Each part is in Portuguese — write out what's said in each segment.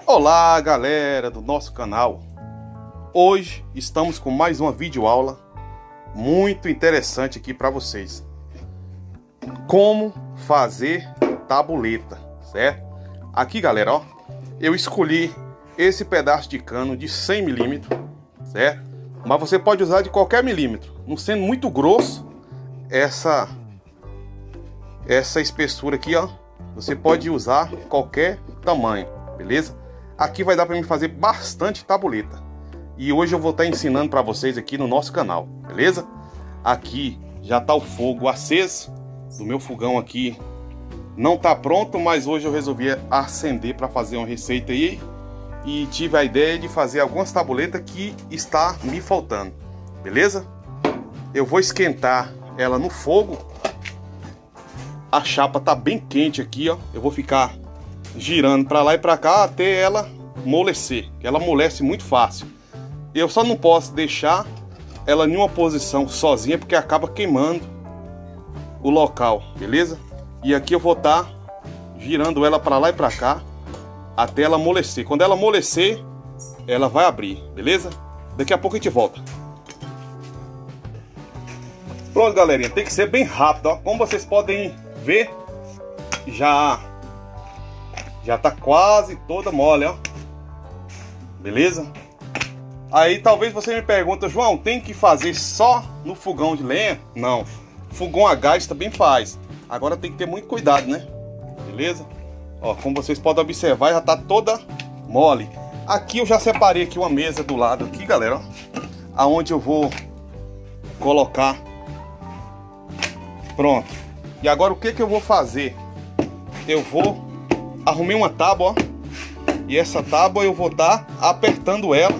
Olá galera do nosso canal. Hoje estamos com mais uma videoaula muito interessante aqui para vocês. Como fazer tabuleta, certo? Aqui galera, ó, eu escolhi esse pedaço de cano de 100 milímetros, certo? Mas você pode usar de qualquer milímetro, não sendo muito grosso essa espessura aqui, ó. Você pode usar qualquer tamanho, beleza? Aqui vai dar para mim fazer bastante tabuleta. E hoje eu vou estar ensinando para vocês aqui no nosso canal, beleza? Aqui já tá o fogo aceso do meu fogão aqui. Não tá pronto, mas hoje eu resolvi acender para fazer uma receita aí. E tive a ideia de fazer algumas tabuletas que está me faltando, beleza? Eu vou esquentar ela no fogo. A chapa tá bem quente aqui, ó. Eu vou ficar girando para lá e para cá até ela amolecer, que ela amolece muito fácil. Eu só não posso deixar ela em uma posição sozinha, porque acaba queimando o local, beleza? E aqui eu vou estar girando ela para lá e para cá até ela amolecer. Quando ela amolecer, ela vai abrir, beleza? Daqui a pouco a gente volta. Pronto, galerinha, tem que ser bem rápido, ó. Como vocês podem ver, já tá quase toda mole, ó. Beleza? Aí talvez você me pergunta: João, tem que fazer só no fogão de lenha? Não, fogão a gás também faz. Agora tem que ter muito cuidado, né? Beleza? Ó, como vocês podem observar, já tá toda mole. Aqui eu já separei aqui uma mesa do lado aqui, galera, ó, aonde eu vou colocar. Pronto. E agora o que eu vou fazer? Eu vou arrumei uma tábua, ó, e essa tábua eu vou estar apertando ela,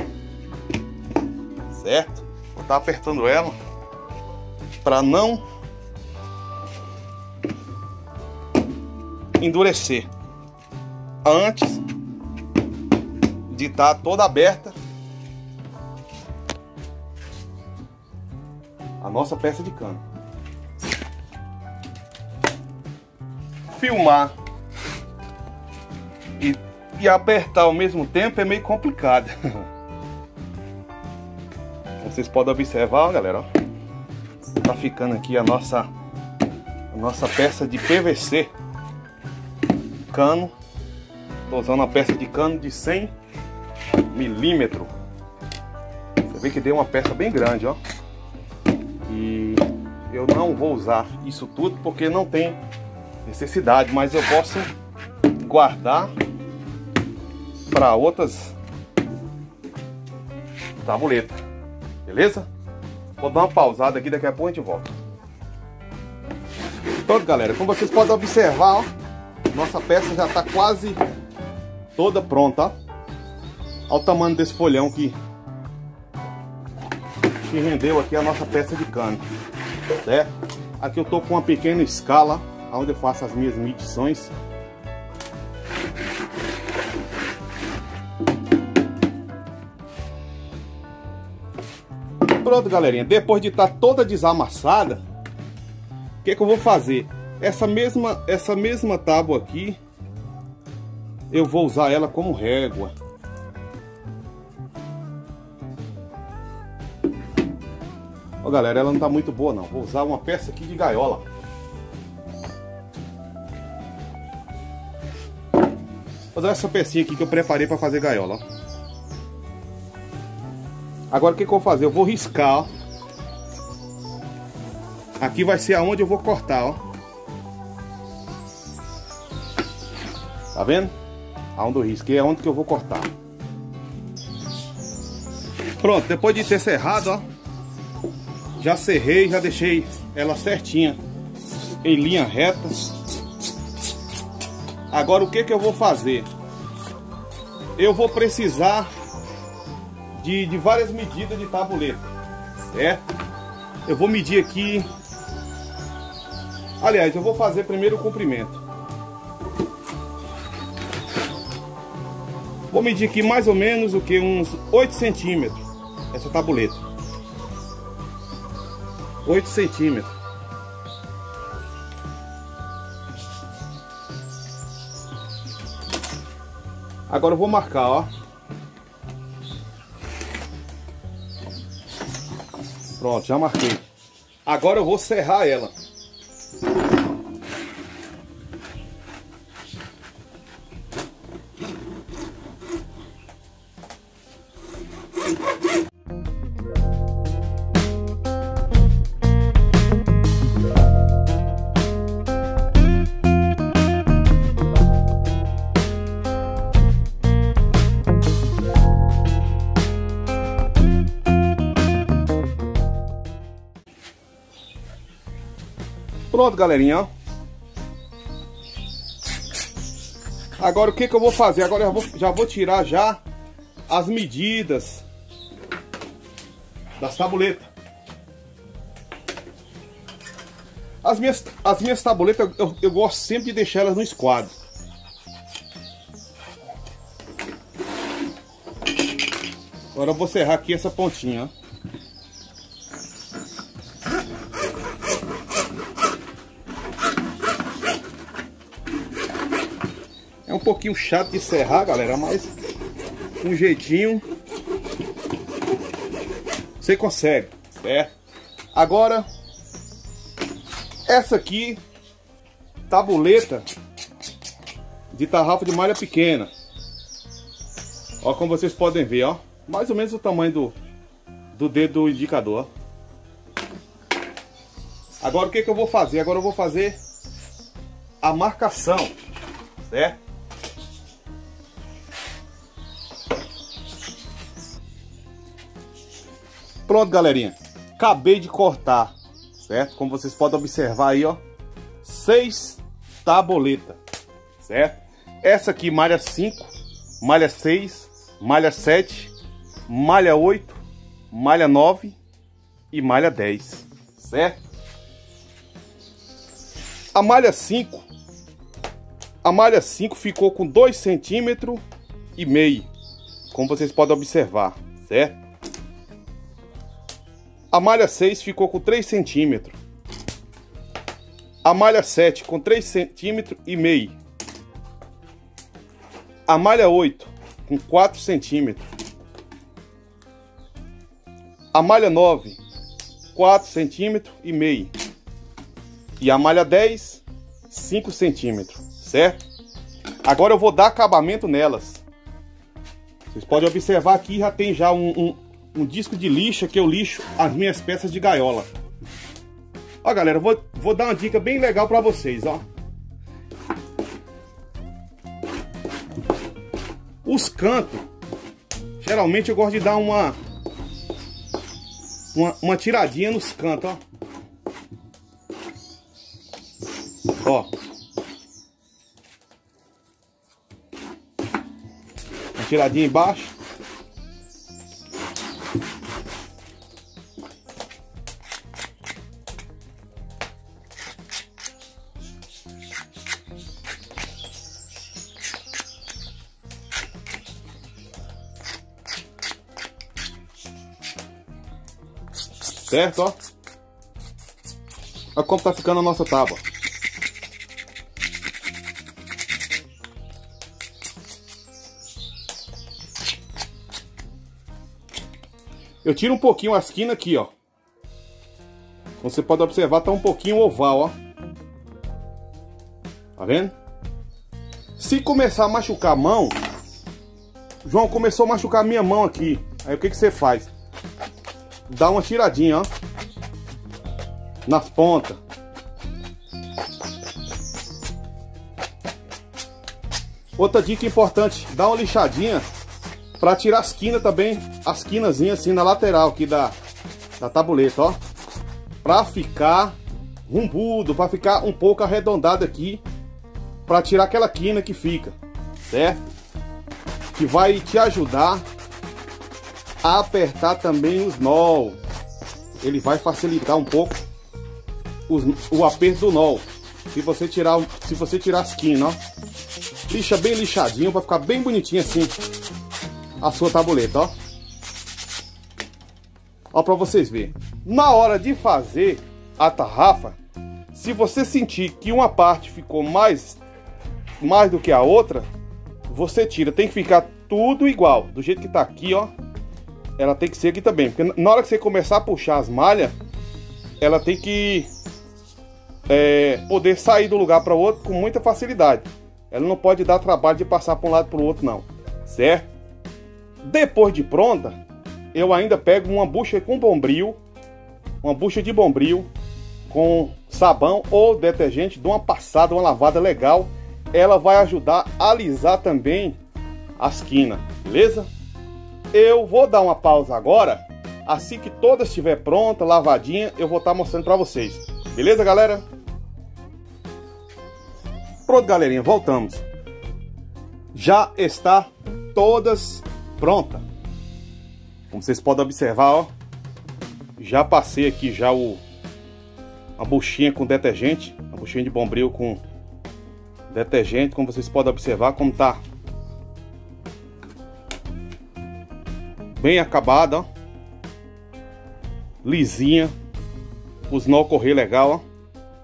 certo? Vou estar apertando ela para não endurecer antes de estar toda aberta a nossa peça de cano. Filmar e apertar ao mesmo tempo é meio complicado. Vocês podem observar, ó, galera, ó, tá ficando aqui a nossa peça de PVC cano. Tô usando uma peça de cano de 100 milímetros. Você vê que deu uma peça bem grande, ó. E eu não vou usar isso tudo porque não tem necessidade, mas eu posso guardar para outras tabuletas, beleza? Vou dar uma pausada aqui, daqui a pouco a gente volta. Pronto, galera, como vocês podem observar, ó, nossa peça já está quase toda pronta, ó. Olha o tamanho desse folhão que rendeu aqui a nossa peça de cano, certo? Aqui eu tô com uma pequena escala onde eu faço as minhas medições. Pronto, galerinha, depois de estar toda desamassada, o que eu vou fazer? Essa mesma tábua aqui, eu vou usar ela como régua. Ó, galera, ela não tá muito boa não. Vou usar uma peça aqui de gaiola. Vou usar essa pecinha aqui que eu preparei para fazer gaiola, ó. Agora o que eu vou fazer? Eu vou riscar, ó. Aqui vai ser aonde eu vou cortar, ó. Tá vendo? Aonde eu risquei é onde que eu vou cortar. Pronto, depois de ter serrado, ó, já serrei, já deixei ela certinha em linha reta. Agora o que eu vou fazer? Eu vou precisar de várias medidas de tabuleta, certo? Eu vou medir aqui. Aliás, eu vou fazer primeiro o comprimento. Vou medir aqui mais ou menos o que? Uns 8 centímetros. Essa tabuleta. 8 centímetros. Agora eu vou marcar, ó. Pronto, já marquei. Agora eu vou serrar ela. Pronto, galerinha, ó. Agora o que que eu vou fazer? Agora eu já vou tirar já as medidas das tabuletas. As minhas tabuletas eu gosto sempre de deixar elas no esquadro. Agora eu vou serrar aqui essa pontinha, ó. É um pouquinho chato de serrar, galera, mas com um jeitinho você consegue, certo? Agora, essa aqui, tabuleta de tarrafa de malha pequena. Ó, como vocês podem ver, ó, mais ou menos o tamanho do dedo do indicador. Agora o que que eu vou fazer? Agora eu vou fazer a marcação, certo? Pronto, galerinha, acabei de cortar, certo? Como vocês podem observar aí, ó, 6 tabuletas, certo? Essa aqui malha 5, malha 6, malha 7, malha 8, malha 9 e malha 10, certo? A malha 5 ficou com 2,5 centímetros, como vocês podem observar, certo? A malha 6 ficou com 3 centímetros. A malha 7 com 3,5 centímetros. A malha 8 com 4 centímetros. A malha 9, 4,5 centímetros. E a malha 10, 5 centímetros, certo? Agora eu vou dar acabamento nelas. Vocês podem observar aqui, já tem já um disco de lixa que eu lixo as minhas peças de gaiola. Ó, galera, vou dar uma dica bem legal pra vocês, ó. Os cantos, geralmente eu gosto de dar uma tiradinha nos cantos, ó. Ó. Uma tiradinha embaixo. Certo, ó. Olha como tá ficando a nossa tábua. Eu tiro um pouquinho a esquina aqui, ó. Você pode observar, tá um pouquinho oval, ó. Tá vendo? Se começar a machucar a mão, João, começou a machucar a minha mão aqui. Aí o que que você faz? Dá uma tiradinha, ó, nas pontas. Outra dica importante, dá uma lixadinha para tirar as quinas também, as quinazinhas assim na lateral aqui da tabuleta, ó, para ficar rumbudo, para ficar um pouco arredondado aqui, para tirar aquela quina que fica, certo? Que vai te ajudar a apertar também os nó. Ele vai facilitar um pouco o aperto do nó. Se você tirar as quinas, ó, lixa bem lixadinho para ficar bem bonitinho assim a sua tabuleta, ó. Ó, para vocês verem. Na hora de fazer a tarrafa, se você sentir que uma parte ficou mais do que a outra, você tira, tem que ficar tudo igual, do jeito que tá aqui, ó. Ela tem que ser aqui também, porque na hora que você começar a puxar as malhas, ela tem que poder sair do lugar para o outro com muita facilidade. Ela não pode dar trabalho de passar para um lado para o outro não, certo? Depois de pronta, eu ainda pego uma bucha com bombril, uma bucha de bombril com sabão ou detergente, dou uma passada, uma lavada legal. Ela vai ajudar a alisar também as quinas, beleza? Eu vou dar uma pausa agora. Assim que toda estiver pronta, lavadinha, eu vou estar mostrando para vocês. Beleza, galera? Pronto, galerinha, voltamos. Já está todas prontas. Como vocês podem observar, ó, já passei aqui já a buchinha com detergente, a buchinha de bombril com detergente, como vocês podem observar como tá bem acabada, ó. Lisinha, os nó correr legal, ó.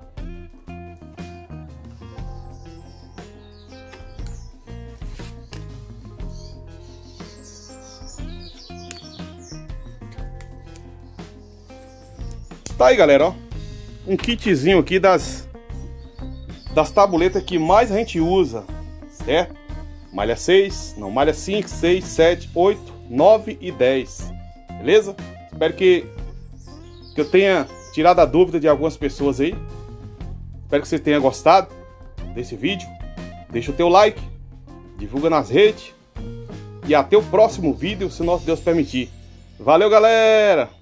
Tá aí, galera, ó, um kitzinho aqui das tabuletas que mais a gente usa, certo? Malha 6, não, malha 5, 6, 7, 8, 9 e 10, beleza? Espero que eu tenha tirado a dúvida de algumas pessoas aí. Espero que você tenha gostado desse vídeo. Deixa o teu like, divulga nas redes e até o próximo vídeo, se nosso Deus permitir. Valeu, galera!